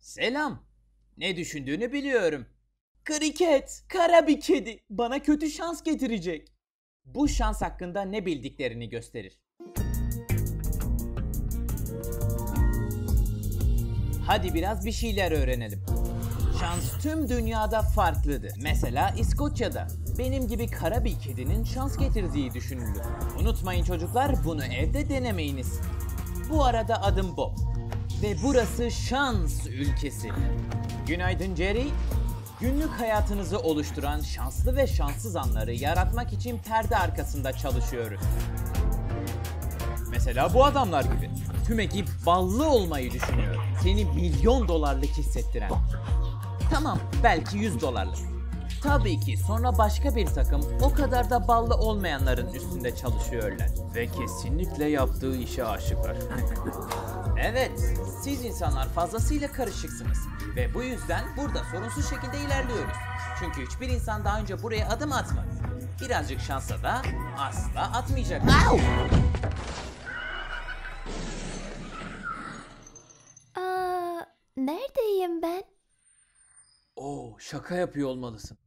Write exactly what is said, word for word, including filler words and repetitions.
Selam. Ne düşündüğünü biliyorum. Kriket, kara bir kedi. Bana kötü şans getirecek. Bu şans hakkında ne bildiklerini gösterir. Hadi biraz bir şeyler öğrenelim. Şans tüm dünyada farklıdır. Mesela İskoçya'da benim gibi kara bir kedinin şans getirdiği düşünülür. Unutmayın çocuklar, bunu evde denemeyiniz. Bu arada adım Bob ve burası şans ülkesi. Günaydın Jerry. Günlük hayatınızı oluşturan şanslı ve şanssız anları yaratmak için perde arkasında çalışıyoruz. Mesela bu adamlar gibi. Tüm ekip ballı olmayı düşünüyor. Seni milyon dolarlık hissettiren. Tamam, belki yüz dolarlık. Tabii ki sonra başka bir takım o kadar da ballı olmayanların üstünde çalışıyorlar. Ve kesinlikle yaptığı işe aşıklar. Evet, siz insanlar fazlasıyla karışıksınız. Ve bu yüzden burada sorunsuz şekilde ilerliyoruz. Çünkü hiçbir insan daha önce buraya adım atmadı. Birazcık şansla da asla atmayacak. Au! Aa, neredeyim ben? Oo, şaka yapıyor olmalısın.